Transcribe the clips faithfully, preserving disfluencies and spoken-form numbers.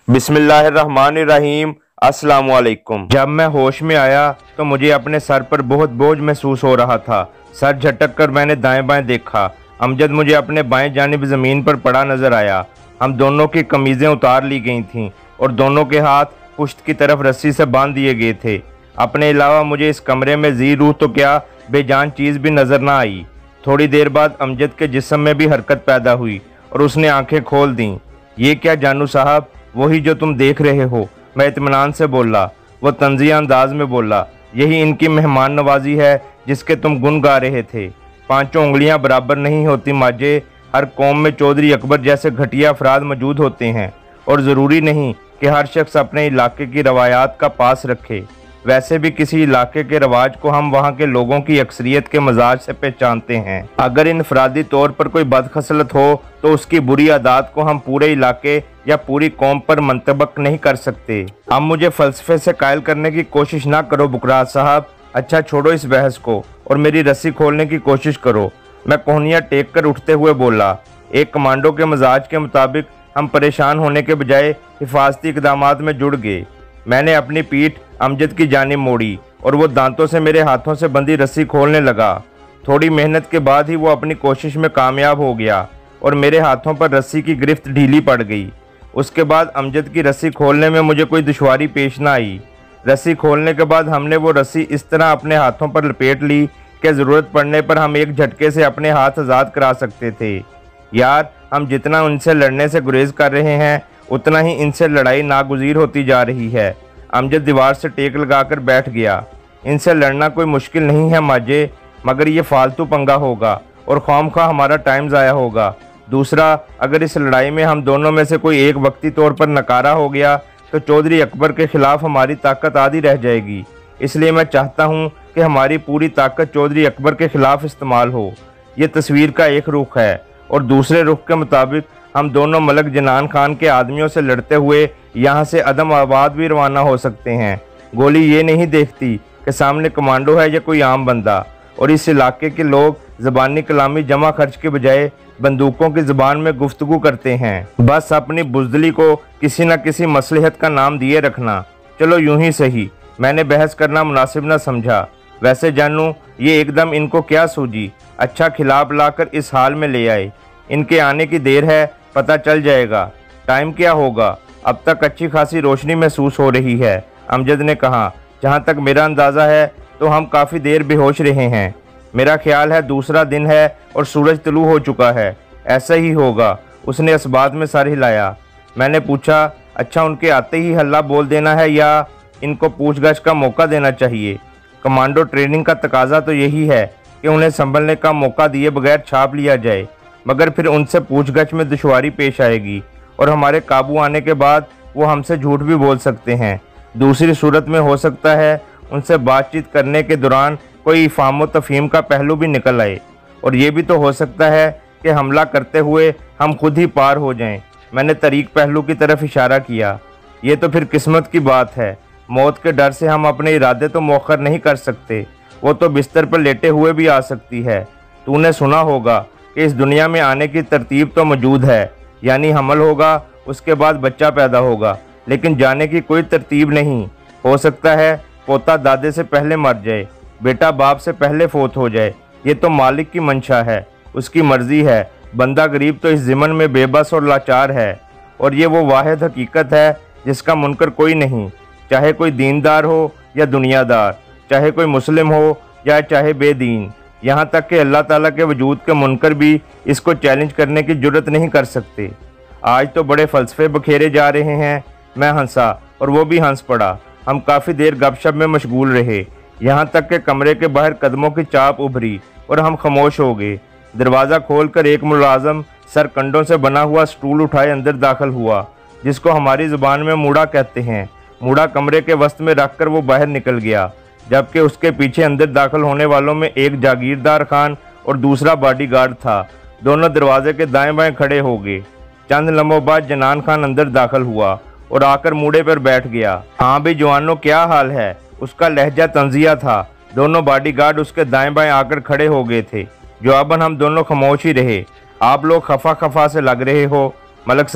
बिस्मिल्लाहिर्रहमानिर्रहीम। अस्सलाम वालेकुम। जब मैं होश में आया तो मुझे अपने सर पर बहुत बोझ महसूस हो रहा था। सर झटक कर मैंने दाएं बाएं देखा। अमजद मुझे अपने बाएं जानिब ज़मीन पर पड़ा नजर आया। हम दोनों की कमीज़ें उतार ली गई थीं और दोनों के हाथ पुश्त की तरफ रस्सी से बांध दिए गए थे। अपने अलावा मुझे इस कमरे में जी रूह तो क्या बेजान चीज़ भी नजर न आई। थोड़ी देर बाद अमजद के जिस्म में भी हरकत पैदा हुई और उसने आंखें खोल दीं। ये क्या जानू साहब? वही जो तुम देख रहे हो, मैं इत्मीनान से बोला। वो तंज़िया अंदाज में बोला, यही इनकी मेहमान नवाजी है जिसके तुम गुन गा रहे थे। पांचों उंगलियां बराबर नहीं होती माजे। हर कौम में चौधरी अकबर जैसे घटिया अफराद मौजूद होते हैं और ज़रूरी नहीं कि हर शख्स अपने इलाके की रवायात का पास रखे। वैसे भी किसी इलाके के रवाज को हम वहाँ के लोगों की अक्सरियत के मजाज से पहचानते हैं। अगर इनफरादी तौर पर कोई बदखसलत हो तो उसकी बुरी आदत को हम पूरे इलाके या पूरी कौम पर मंतबक नहीं कर सकते। अब मुझे फ़लसफ़े से कायल करने की कोशिश ना करो बुकरात साहब। अच्छा छोड़ो इस बहस को और मेरी रस्सी खोलने की कोशिश करो। मैं कोहनियाँ टेक कर उठते हुए बोला। एक कमांडो के मजाज के मुताबिक हम परेशान होने के बजाय हिफाजती इक़दामात में जुड़ गए। मैंने अपनी पीठ अमजद की जानिब मोड़ी और वो दांतों से मेरे हाथों से बंधी रस्सी खोलने लगा। थोड़ी मेहनत के बाद ही वो अपनी कोशिश में कामयाब हो गया और मेरे हाथों पर रस्सी की गिरफ्त ढीली पड़ गई। उसके बाद अमजद की रस्सी खोलने में मुझे कोई दुश्वारी पेश न आई। रस्सी खोलने के बाद हमने वो रस्सी इस तरह अपने हाथों पर लपेट ली कि ज़रूरत पड़ने पर हम एक झटके से अपने हाथ आज़ाद करा सकते थे। यार, हम जितना उनसे लड़ने से गुरेज कर रहे हैं उतना ही इनसे लड़ाई नागुज़ीर होती जा रही है। अमजद दीवार से टेक लगाकर बैठ गया। इनसे लड़ना कोई मुश्किल नहीं है माजे, मगर ये फालतू पंगा होगा और ख्वामख्वाह हमारा टाइम ज़ाया होगा। दूसरा, अगर इस लड़ाई में हम दोनों में से कोई एक वक्ती तौर पर नकारा हो गया तो चौधरी अकबर के खिलाफ हमारी ताकत आधी रह जाएगी। इसलिए मैं चाहता हूँ कि हमारी पूरी ताकत चौधरी अकबर के खिलाफ इस्तेमाल हो। ये तस्वीर का एक रुख है और दूसरे रुख के मुताबिक हम दोनों मलक जनान खान के आदमियों से लड़ते हुए यहाँ से अदम आबाद भी रवाना हो सकते हैं। गोली ये नहीं देखती कि सामने कमांडो है या कोई आम बंदा, और इस इलाके के लोग ज़बानी कलामी जमा खर्च के बजाय बंदूकों की ज़बान में गुफ्तगू करते हैं। बस अपनी बुज़दिली को किसी न किसी मसलहत का नाम दिए रखना। चलो यूं ही सही, मैंने बहस करना मुनासिब न समझा। वैसे जानू ये एकदम इनको क्या सूझी? अच्छा खिलाफ लाकर इस हाल में ले आए। इनके आने की देर है, पता चल जाएगा। टाइम क्या होगा? अब तक अच्छी खासी रोशनी महसूस हो रही है, अमजद ने कहा। जहाँ तक मेरा अंदाज़ा है तो हम काफ़ी देर बेहोश रहे हैं। मेरा ख्याल है दूसरा दिन है और सूरज तुलू हो चुका है। ऐसा ही होगा। उसने इस बात में सर हिलाया। मैंने पूछा, अच्छा उनके आते ही हल्ला बोल देना है या इनको पूछगछ का मौका देना चाहिए? कमांडो ट्रेनिंग का तकाजा तो यही है कि उन्हें संभलने का मौका दिए बगैर छाप लिया जाए, मगर फिर उनसे पूछगछ में दुश्वारी पेश आएगी और हमारे काबू आने के बाद वो हमसे झूठ भी बोल सकते हैं। दूसरी सूरत में हो सकता है उनसे बातचीत करने के दौरान कोई इफ़ाम व तफ़हीम का पहलू भी निकल आए, और ये भी तो हो सकता है कि हमला करते हुए हम खुद ही पार हो जाएं। मैंने तरीक पहलू की तरफ इशारा किया। ये तो फिर किस्मत की बात है। मौत के डर से हम अपने इरादे तो मौखर नहीं कर सकते। वो तो बिस्तर पर लेटे हुए भी आ सकती है। तूने सुना होगा कि इस दुनिया में आने की तरतीब तो मौजूद है, यानी हमल होगा, उसके बाद बच्चा पैदा होगा, लेकिन जाने की कोई तरतीब नहीं। हो सकता है पोता दादे से पहले मर जाए, बेटा बाप से पहले फोत हो जाए। ये तो मालिक की मंशा है, उसकी मर्जी है। बंदा गरीब तो इस ज़िमन में बेबस और लाचार है, और ये वो वाहिद हकीकत है जिसका मुनकर कोई नहीं, चाहे कोई दीनदार हो या दुनियादार, चाहे कोई मुस्लिम हो या चाहे बेदीन। यहाँ तक कि अल्लाह ताला के वजूद के मुनकर भी इसको चैलेंज करने की जुर्रत नहीं कर सकते। आज तो बड़े फ़लसफ़े बखेरे जा रहे हैं। मैं हंसा और वो भी हंस पड़ा। हम काफ़ी देर गपशप में मशगूल रहे, यहाँ तक कि कमरे के बाहर कदमों की चाप उभरी और हम खामोश हो गए। दरवाज़ा खोलकर एक मुलाज़म सरकंडों से बना हुआ स्टूल उठाए अंदर दाखिल हुआ, जिसको हमारी ज़ुबान में मूड़ा कहते हैं। मूड़ा कमरे के वस्त में रख कर वो बाहर निकल गया, जबकि उसके पीछे अंदर दाखिल होने वालों में एक जागीरदार खान और दूसरा बॉडीगार्ड था। दोनों दरवाजे के दाएं बाएं खड़े हो गए। चंद लम्हों बाद जनान खान अंदर दाखिल हुआ और आकर मूड़े पर बैठ गया। हाँ भी जवानों, क्या हाल है? उसका लहजा तंजिया था। दोनों बॉडीगार्ड उसके दाएं बाएं आकर खड़े हो गए थे। जवाबन हम दोनों खामोश ही रहे। आप लोग खफा खफा से लग रहे हो। मलक साहब,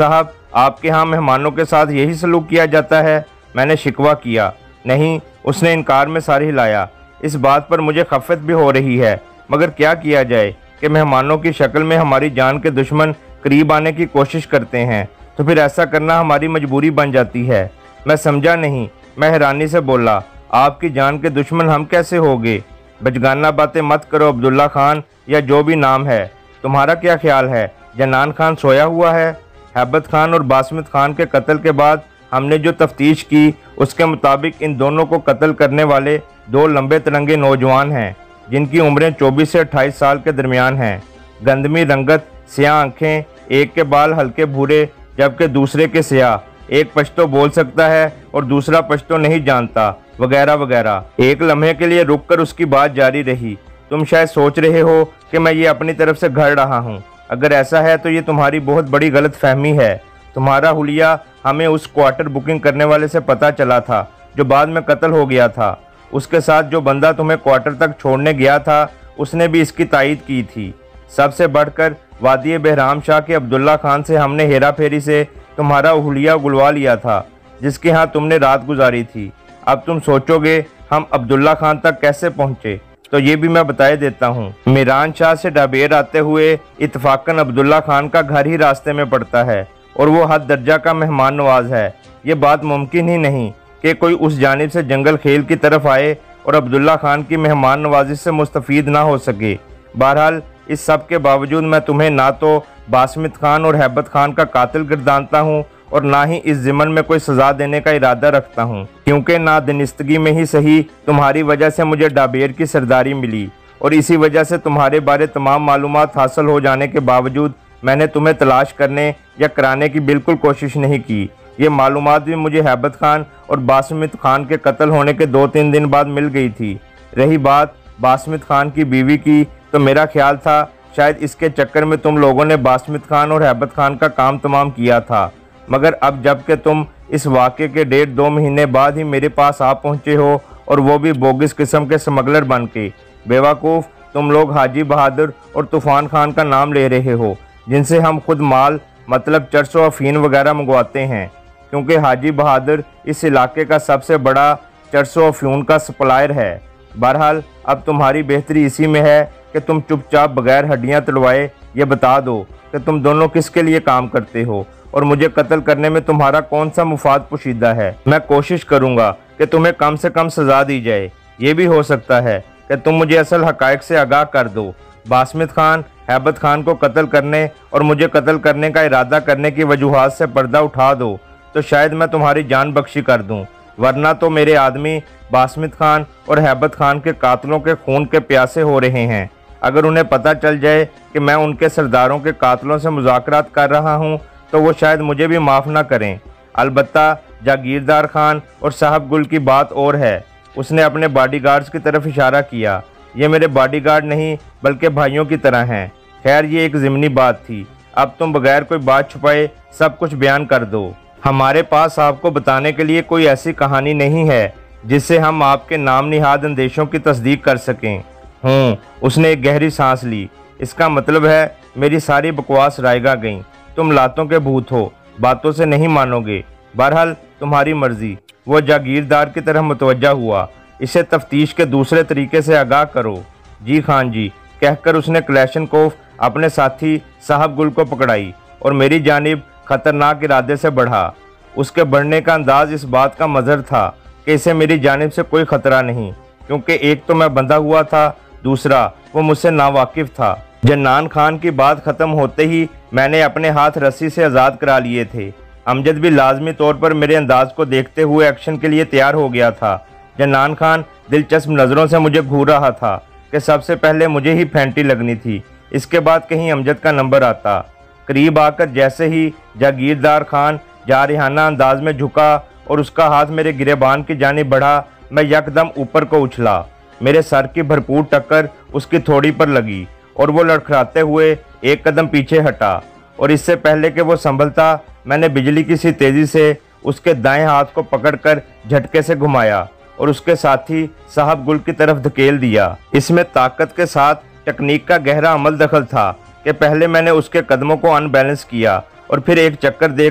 آپ کے ہاں مہمانوں کے ساتھ یہی سلوک کیا جاتا ہے؟ میں نے شکوہ کیا۔ نہیں، اس نے انکار میں سر ہلایا۔ اس بات پر مجھے خفت بھی ہو رہی ہے، مگر کیا کیا جائے کہ مہمانوں کی شکل میں ہماری جان کے دشمن قریب آنے کی کوشش کرتے ہیں، تو پھر ایسا کرنا ہماری مجبوری بن جاتی ہے۔ میں سمجھا نہیں۔ میں حیرانی سے بولا، آپ کی جان کے دشمن ہم کیسے ہوگے؟ بچگانہ باتیں مت کرو عبداللہ خان، یا جو بھی نام ہے۔ تمہارا کیا خیال ہے جنان خان سویا ہوا ہے؟ ہیبت خان اور باسمت خان کے قتل کے بعد ہم نے جو تفتیش کی اس کے مطابق ان دونوں کو قتل کرنے والے دو لمبے ترنگے نوجوان ہیں، جن کی عمریں چوبیس سے اٹھائیس سال کے درمیان ہیں۔ گندمی رنگت، سیاہ آنکھیں، ایک کے بال ہلکے بھورے جبکہ دوسرے کے سیاہ، ایک پشتو بول سکتا ہے اور دوسرا پشتو نہیں جانتا، وغیرہ وغیرہ۔ ایک لمحے کے لیے رک کر اس کی بات جاری رہی۔ تم شاید سوچ رہے ہو کہ میں یہ اپنی طرف سے گھڑ رہا ہوں۔ اگر ایسا ہے تو یہ تمہاری بہت بڑی غلط فہمی ہے۔ تمہارا حلیہ ہمیں اس کوارٹر بکنگ کرنے والے سے پتا چلا تھا جو بعد میں قتل ہو گیا تھا۔ اس کے ساتھ جو بندہ تمہیں کوارٹر تک چھوڑنے گیا تھا اس نے بھی اس کی تائید کی تھی۔ سب سے بڑھ کر وادی بہرام شاہ کے عبداللہ خان سے ہم نے ہیرا پھیری سے تمہارا حلیہ گلوا لیا تھا، جس کے ہاں تم نے رات گزاری تھی۔ اب تم سوچو گے ہم عبداللہ خان تک کیسے پہنچے، تو یہ بھی میں بتائے دیتا ہوں۔ میران شاہ سے ڈابیر آتے ہوئے اتفاقاً عبداللہ خان کا گھر ہی راستے میں پڑتا ہے، اور وہ حد درجہ کا مہمان نواز ہے۔ یہ بات ممکن ہی نہیں کہ کوئی اس جانب سے جنگل خیل کی طرف آئے اور عبداللہ خان کی مہمان نوازی سے مستفید نہ ہو سکے۔ بہرحال اس سب کے باوجود میں تمہیں نہ تو باسمت خان اور ہیبت خان کا قاتل گردانتا ہوں اور نہ ہی اس ضمن میں کوئی سزا دینے کا ارادہ رکھتا ہوں، کیونکہ نادانستگی میں ہی صحیح تمہاری وجہ سے مجھے ڈابیر کی سرداری ملی، اور اسی وجہ سے تمہارے بارے تمام معلومات حاصل ہو جانے کے باوجود میں نے تمہیں تلاش کرنے یا کرانے کی بالکل کوشش نہیں کی۔ یہ معلومات بھی مجھے ہیبت خان اور باسمت خان کے قتل ہونے کے دو تین دن بعد مل گئی تھی۔ رہی بات باسمت خان کی بیوی کی، تو میرا خیال تھا شاید اس کے چکر میں تم لوگوں نے باسمت خان اور ہیبت خان کا کام تمام کیا تھا، مگر اب جب کہ تم اس واقعے کے ڈیڑھ دو مہینے بعد ہی میرے پاس آ پہنچے ہو، اور وہ بھی بوگس قسم کے سمگلر بن کے، بیوقوف تم لوگ حاجی بہادر اور طوفان خان کا نام لے رہے ہو، جن سے ہم خود مال مطلب چرس و افین وغیرہ منگواتے ہیں، کیونکہ حاجی بہادر اس علاقے کا سب سے بڑا چرس و افیون کا سپلائر ہے۔ بہرحال اب تمہاری بہتری اسی میں ہے کہ تم چپ چاپ بغیر ہڈیاں تڑوائے یہ بتا دو کہ تم دونوں کس کے لیے کام کرتے ہو، اور مجھے قتل کرنے میں تمہارا کون سا مفاد پوشیدہ ہے۔ میں کوشش کروں گا کہ تمہیں کم سے کم سزا دی جائے۔ یہ بھی ہو سکتا ہے کہ تم مجھے اصل حقائق سے آگاہ کر دو، باسمت خان ہیبت خان کو قتل کرنے اور مجھے قتل کرنے کا ارادہ کرنے کی وجوہات سے پردہ اٹھا دو، تو شاید میں تمہاری جان بخشی کر دوں، ورنہ تو میرے آدمی باسمت خان اور ہیبت خان کے قاتلوں کے خون کے پیاسے ہو رہے ہیں۔ اگر انہیں پتہ چل جائے کہ میں ان کے سرداروں کے قاتلوں سے مذاکرات کر رہا ہوں تو وہ شاید مجھے بھی معاف نہ کریں۔ البتہ جاگیردار خان اور صاحب گل کی بات اور ہے۔ اس نے اپنے باڈی گارڈز کی طرف اشارہ کیا۔ یہ میرے باڈی گارڈ نہیں بلکہ بھائیوں کی طرح ہیں۔ خیر یہ ایک ضمنی بات تھی، اب تم بغیر کوئی بات چھپائے سب کچھ بیان کر دو۔ ہمارے پاس آپ کو بتانے کے لیے کوئی ایسی کہانی نہیں ہے جس سے ہم آپ کے نام نہاد اندیشوں کی تصدیق کر سکیں۔ ہوں اس نے ایک گہری سانس لی۔ اس کا مطلب ہے میری ساری بکواس رائگاں گئیں۔ تم لاتوں کے بھوت ہو، باتوں سے نہیں مانو گے۔ بہرحال تمہاری مرضی۔ وہ جاگیردار کی طرح متوجہ ہوا۔ اسے تفتیش کے دوسرے طریقے سے آگاہ کرو۔ جی خان جی کہہ کر اس نے کلیشنکوف اپنے ساتھی صاحب گل کو پکڑائی اور میری جانب خطرناک ارادے سے بڑھا۔ اس کے بڑھنے کا انداز اس بات کا مظہر تھا کہ اسے میری جانب سے کوئی خطرہ نہیں، کیونکہ ایک تو میں بندھا ہوا تھا، دوسرا وہ مجھ سے ناواقف تھا۔ جنان خان کی بات ختم ہوتے ہی میں نے اپنے ہاتھ رسی سے آزاد کرا لیے تھے۔ امجد بھی لازمی طور پر میرے انداز کو دیکھتے ہوئے ایکشن کے لیے تیار ہو گیا تھا۔ جنان خان دلچسپ نظروں سے مجھے گھور رہا تھا کہ سب سے پہلے مجھے ہی پھینٹی لگنی تھی، اس کے بعد کہیں امجد کا نمبر آتا۔ قریب آ کر جیسے ہی جاگیردار خان جارحانہ انداز میں جھکا اور اس کا ہاتھ میرے گریبان کی جانب بڑھا، میں یکدم اوپر کو اچھلا۔ میرے سر کی بھرپور ٹکر اس کی تھوڑی پر لگی اور وہ لڑکھڑاتے ہوئے ایک قدم پیچھے ہٹا، اور اس سے پہلے کہ وہ سنبھلتا میں نے بجلی کی سی تیزی سے اس کے دائیں ہاتھ کو پکڑ کر جھٹکے سے گھمایا اور اس کے ساتھی صاحب گل کی طرف دھکیل دیا۔ اس میں طاقت کے ساتھ ٹیکنیک کا گہرا عمل دخل تھا کہ پہلے میں نے اس کے قدموں کو ان بیلنس کیا اور پھر ایک چکر دے کر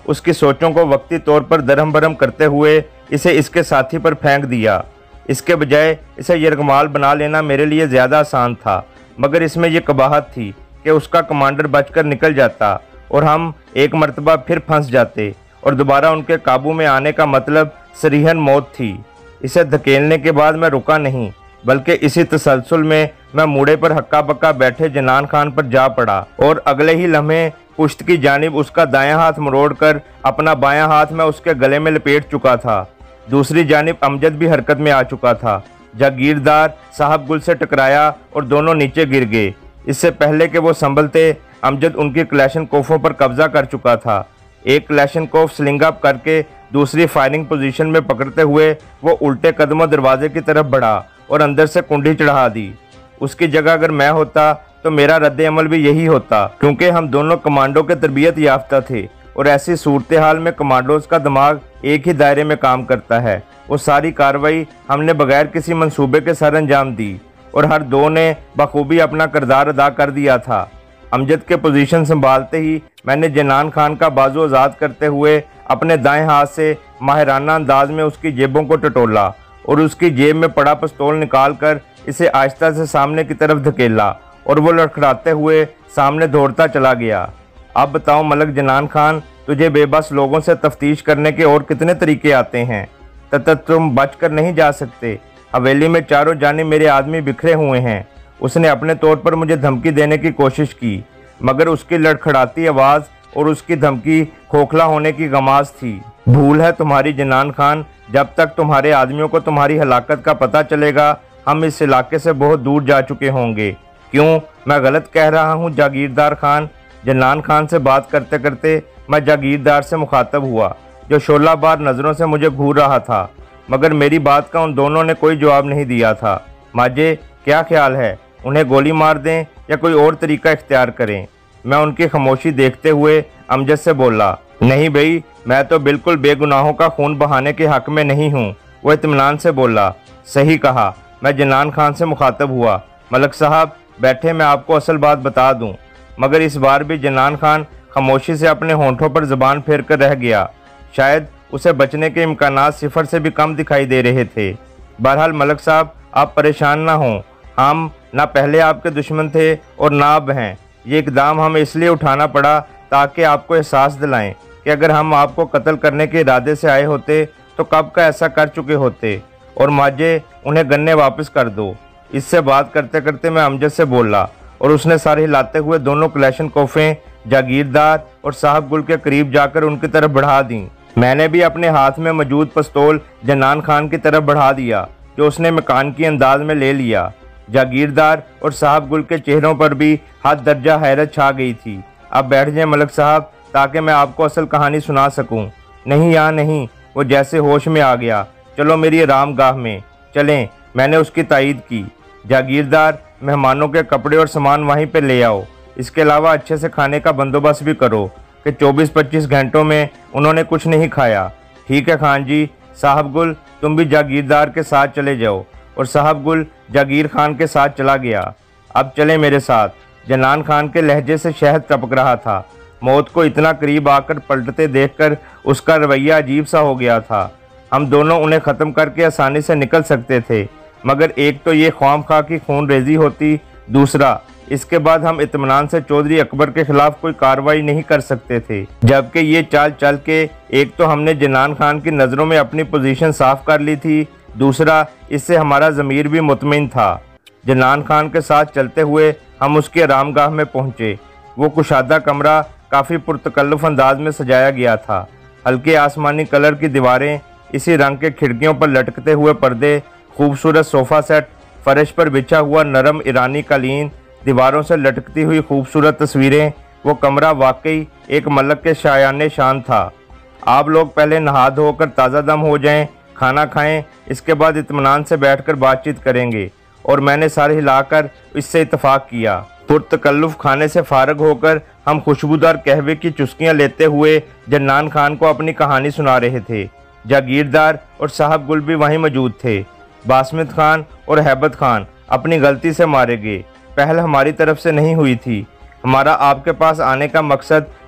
उसकी सोचों को वक्ती तौर पर दरहम भरम करते हुए इसे इसके साथी पर फेंक दिया। इसके बजाय इसे यरगमाल बना लेना मेरे लिए ज़्यादा आसान था, मगर इसमें यह कबाहत थी कि उसका कमांडर बचकर निकल जाता और हम एक मर्तबा फिर फंस जाते और दोबारा उनके काबू में आने का मतलब सरीहन मौत थी। इसे धकेलने के बाद मैं रुका नहीं, बल्कि इसी तसलसल में मैं मूड़े पर हक्का बक्का बैठे जनान खान पर जा पड़ा और अगले ही लम्हे पुश्त की जानिब उसका दायां हाथ मरोड़कर अपना बायां हाथ मैं उसके गले में लपेट चुका था। दूसरी जानिब अमजद भी हरकत में आ चुका था। जागीरदार साहब गुल से टकराया और दोनों नीचे गिर गए। इससे पहले कि वो संभलते, अमजद उनकी क्लैशनकोफों पर कब्जा कर चुका था। एक क्लैशनकोफ स्लिंग अप करके दूसरी फायरिंग पोजीशन में पकड़ते हुए वो उल्टे कदमों दरवाजे की तरफ बढ़ा और अंदर से कुंडी चढ़ा दी। उसकी जगह अगर मैं होता तो मेरा रद्द अमल भी यही होता, क्योंकि हम दोनों कमांडो के तरबियत याफ्ता थे और ऐसी सूरत हाल में कमांडोज का दिमाग एक ही दायरे में काम करता है। वो सारी कार्रवाई हमने बगैर किसी मंसूबे के सर अंजाम दी और हर दो ने बखूबी अपना किरदार अदा कर दिया था। अमजद के पोजीशन संभालते ही मैंने जनान खान का बाजू आज़ाद करते हुए अपने दाएं हाथ से माहिराना अंदाज में उसकी जेबों को टटोला और उसकी जेब में पड़ा पिस्तौल निकालकर इसे आहिस्ता से सामने की तरफ धकेला और वो लड़खड़ाते हुए सामने दौड़ता चला गया। अब बताओ मलक जनान खान, तुझे बेबस लोगों से तफ्तीश करने के और कितने तरीके आते हैं? तब तक तुम बच कर नहीं जा सकते। हवेली में चारों जानिब मेरे आदमी बिखरे हुए हैं। उसने अपने तौर पर मुझे धमकी देने की कोशिश की, मगर उसकी लड़खड़ाती आवाज़ और उसकी धमकी खोखला होने की गमाज थी। भूल है तुम्हारी जनान खान, जब तक तुम्हारे आदमियों को तुम्हारी हलाकत का पता चलेगा हम इस इलाके से बहुत दूर जा चुके होंगे। क्यों, मैं गलत कह रहा हूँ जागीरदार खान? जनान खान से बात करते करते मैं जागीरदार से मुखातब हुआ, जो शोला बार नज़रों से मुझे घूर रहा था, मगर मेरी बात का उन दोनों ने कोई जवाब नहीं दिया था। माजे, क्या ख्याल है, उन्हें गोली मार दें या कोई और तरीका इख्तियार करें? मैं उनकी खामोशी देखते हुए अमजद से बोला, नहीं भाई, मैं तो बिल्कुल बेगुनाहों का खून बहाने के हक में नहीं हूँ। वो इत्मीनान से बोला, सही कहा। मैं जनान खान से मुखातब हुआ, मलक साहब बैठे, मैं आपको असल बात बता दूं। मगर इस बार भी जनान खान खामोशी से अपने होंठों पर ज़बान फेर कर रह गया। शायद उसे बचने के इम्कानात सिफर से भी कम दिखाई दे रहे थे। बहरहाल मलक साहब, आप परेशान ना हों, हम ना पहले आपके दुश्मन थे और ना अब हैं। ये इकदाम हमें इसलिए उठाना पड़ा ताकि आपको एहसास दिलाएं कि अगर हम आपको कत्ल करने के इरादे से आए होते तो कब का ऐसा कर चुके होते। और माजे, उन्हें गन्ने वापस कर दो। इससे बात करते करते मैं अमजद से बोला और उसने सर हिलाते हुए दोनों क्लैशनकोफें जागीरदार और साहब गुल के करीब जाकर उनकी तरफ बढ़ा दी। मैंने भी अपने हाथ में मौजूद पिस्तौल जनान खान की तरफ बढ़ा दिया, जो उसने मकान की अंदाज में ले लिया। जागीरदार और साहब गुल के चेहरों पर भी हद दर्जा हैरत छा गई थी। अब बैठ जाए मलक साहब, ताकि मैं आपको असल कहानी सुना सकूं। नहीं यहाँ नहीं, वो जैसे होश में आ गया। चलो मेरी आराम गाह में चलें, मैंने उसकी तायीद की। जागीरदार, मेहमानों के कपड़े और सामान वहीं पे ले आओ। इसके अलावा अच्छे से खाने का बंदोबस्त भी करो कि चौबीस पच्चीस घंटों में उन्होंने कुछ नहीं खाया। ठीक है खान जी। साहब गुल, तुम भी जागीरदार के साथ चले जाओ। और साहब गुल जागीर खान के साथ चला गया। अब चले मेरे साथ। जनान खान के लहजे से शहद टपक रहा था। मौत को इतना करीब आकर पलटते देखकर उसका रवैया अजीब सा हो गया था। हम दोनों उन्हें ख़त्म करके आसानी से निकल सकते थे, मगर एक तो ये ख्वामखा की खून रेजी होती, दूसरा इसके बाद हम इत्मीनान से चौधरी अकबर के खिलाफ कोई कार्रवाई नहीं कर सकते थे। जबकि ये चाल चल के एक तो हमने जनान खान की नज़रों में अपनी पोजीशन साफ कर ली थी, दूसरा इससे हमारा ज़मीर भी मुतमिन था। जनान खान के साथ चलते हुए हम उसके आरामगाह में पहुँचे। वो कुशादा कमरा काफ़ी पुरतकल्लुफ़ अंदाज में सजाया गया था। हल्के आसमानी कलर की दीवारें, इसी रंग के खिड़कियों पर लटकते हुए पर्दे, खूबसूरत सोफ़ा सेट, फर्श पर बिछा हुआ नरम ईरानी कालीन, दीवारों से लटकती हुई खूबसूरत तस्वीरें। वो कमरा वाकई एक मलक के शायाने शान था। आप लोग पहले नहा धोकर ताज़ा दम हो जाएं, खाना खाएं, इसके बाद इत्मीनान से बैठकर बातचीत करेंगे। और मैंने सर हिलाकर इससे इत्तफाक किया। पुरतकल्लुफ़ खाने से फारग होकर हम खुशबूदार कहवे की चुस्कियाँ लेते हुए जन्नान खान को अपनी कहानी सुना रहे थे। जागीरदार और साहब गुल भी वहीं मौजूद थे। बासमत खान और हैबत खान अपनी गलती से मारे गए। पहल हमारी तरफ से नहीं हुई थी। हमारा आपके पास आने का मकसद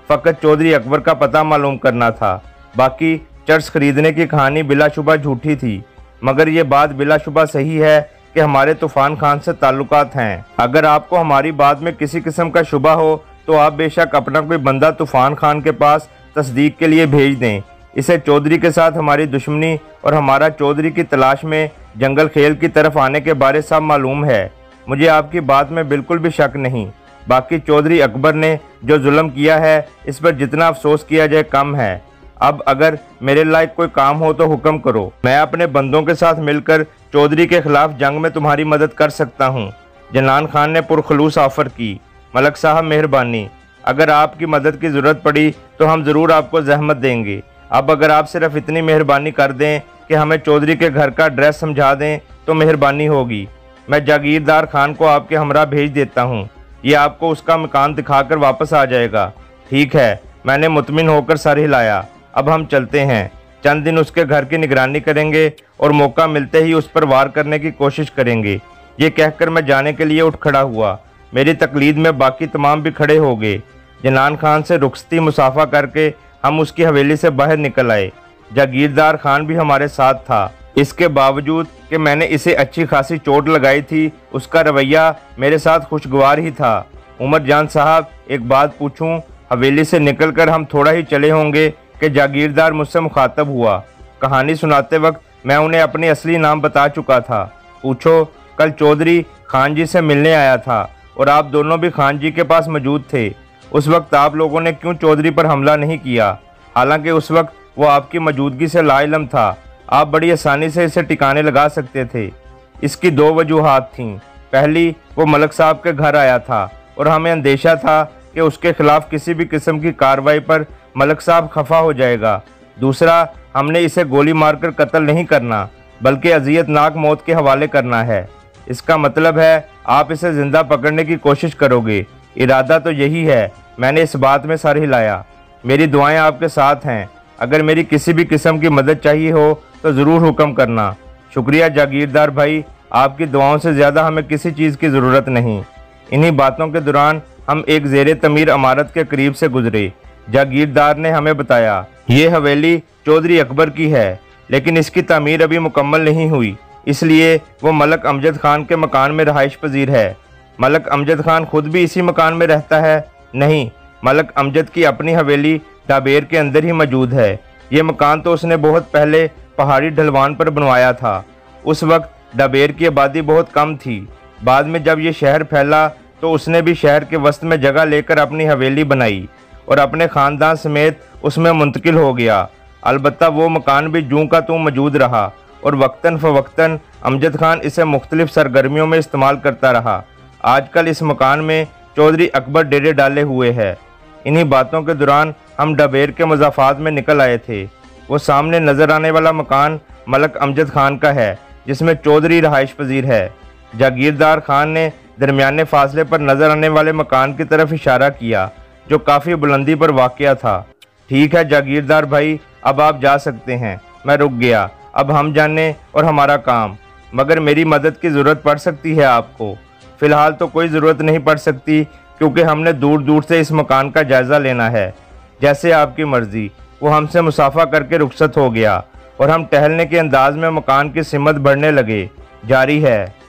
फ़कत चौधरी अकबर का पता मालूम करना था। बाकी चर्च खरीदने की कहानी बिलाशुबा झूठी थी, मगर ये बात बिलाशुबा सही है कि हमारे तूफ़ान खान से ताल्लुकात हैं। अगर आपको हमारी बात में किसी किस्म का शुबा हो तो आप बेशक अपना कोई बंदा तूफ़ान खान के पास तस्दीक के लिए भेज दें। इसे चौधरी के साथ हमारी दुश्मनी और हमारा चौधरी की तलाश में जंगल खेल की तरफ आने के बारे सब मालूम है। मुझे आपकी बात में बिल्कुल भी शक नहीं। बाकी चौधरी अकबर ने जो जुल्म किया है, इस पर जितना अफसोस किया जाए कम है। अब अगर मेरे लायक कोई काम हो तो हुक्म करो। मैं अपने बंदों के साथ मिलकर चौधरी के खिलाफ जंग में तुम्हारी मदद कर सकता हूँ। जनान खान ने पुरखलूस ऑफर की। मलक साहब मेहरबानी, अगर आपकी मदद की ज़रूरत पड़ी तो हम ज़रूर आपको जहमत देंगे। अब अगर आप सिर्फ इतनी मेहरबानी कर दें कि हमें चौधरी के घर का एड्रेस समझा दें तो मेहरबानी होगी। मैं जागीरदार खान को आपके हमरा भेज देता हूँ, ये आपको उसका मकान दिखाकर वापस आ जाएगा। ठीक है, मैंने मुतमिन होकर सर हिलाया। अब हम चलते हैं। चंद दिन उसके घर की निगरानी करेंगे और मौका मिलते ही उस पर वार करने की कोशिश करेंगे। ये कहकर मैं जाने के लिए उठ खड़ा हुआ। मेरी तकलीद में बाकी तमाम भी खड़े हो गए। जनान खान से रुखसती मुसाफा करके हम उसकी हवेली से बाहर निकल आए। जागीरदार खान भी हमारे साथ था। इसके बावजूद कि मैंने इसे अच्छी खासी चोट लगाई थी, उसका रवैया मेरे साथ खुशगवार ही था। उमर जान साहब, एक बात पूछूं? हवेली से निकलकर हम थोड़ा ही चले होंगे कि जागीरदार मुझसे मुखातब हुआ। कहानी सुनाते वक्त मैं उन्हें अपनी असली नाम बता चुका था। पूछो, कल चौधरी खान जी से मिलने आया था और आप दोनों भी खान जी के पास मौजूद थे। उस वक्त आप लोगों ने क्यों चौधरी पर हमला नहीं किया? हालांकि उस वक्त वो आपकी मौजूदगी से लाइलम था। आप बड़ी आसानी से इसे टिकाने लगा सकते थे। इसकी दो वजूहात थीं। पहली, वो मलक साहब के घर आया था और हमें अंदेशा था कि उसके खिलाफ किसी भी किस्म की कार्रवाई पर मलक साहब खफा हो जाएगा। दूसरा, हमने इसे गोली मारकर कत्ल नहीं करना बल्कि अजियतनाक मौत के हवाले करना है। इसका मतलब है आप इसे जिंदा पकड़ने की कोशिश करोगे। इरादा तो यही है। मैंने इस बात में सर हिलाया। मेरी दुआएं आपके साथ हैं। अगर मेरी किसी भी किस्म की मदद चाहिए हो तो ज़रूर हुक्म करना। शुक्रिया जागीरदार भाई, आपकी दुआओं से ज़्यादा हमें किसी चीज़ की ज़रूरत नहीं। इन्हीं बातों के दौरान हम एक ज़ेरे तमीर इमारत के करीब से गुजरे। जागीरदार ने हमें बताया, ये हवेली चौधरी अकबर की है, लेकिन इसकी तामीर अभी मुकम्मल नहीं हुई, इसलिए वो मलक अमजद खान के मकान में रहाइश पजीर है। मलक अमजद खान खुद भी इसी मकान में रहता है? नहीं, मलक अमजद की अपनी हवेली दाबेर के अंदर ही मौजूद है। ये मकान तो उसने बहुत पहले पहाड़ी ढलवान पर बनवाया था। उस वक्त दाबेर की आबादी बहुत कम थी। बाद में जब ये शहर फैला तो उसने भी शहर के वस्त में जगह लेकर अपनी हवेली बनाई और अपने ख़ानदान समेत उसमें मुंतकिल हो गया। अलबत्ता वो मकान भी जूं का तूं मौजूद रहा और वक्तन फ़वक्तन अमजद खान इसे मुख्तलिफ सरगर्मियों में इस्तेमाल करता रहा। आजकल इस मकान में चौधरी अकबर डेरे डाले हुए है। इन्हीं बातों के दौरान हम डबेर के मज़ाफ़ात में निकल आए थे। वो सामने नज़र आने वाला मकान मलक अमजद खान का है, जिसमें चौधरी रहाइश पजीर है। जागीरदार खान ने दरमियाने फासले पर नज़र आने वाले मकान की तरफ इशारा किया, जो काफ़ी बुलंदी पर वाक़या था। ठीक है जागीरदार भाई, अब आप जा सकते हैं। मैं रुक गया। अब हम जाने और हमारा काम। मगर मेरी मदद की ज़रूरत पड़ सकती है आपको। फ़िलहाल तो कोई ज़रूरत नहीं पड़ सकती, क्योंकि हमने दूर दूर से इस मकान का जायज़ा लेना है। जैसे आपकी मर्ज़ी। वो हमसे मुसाफा करके रुखसत हो गया और हम टहलने के अंदाज में मकान की सिमत बढ़ने लगे। जारी है।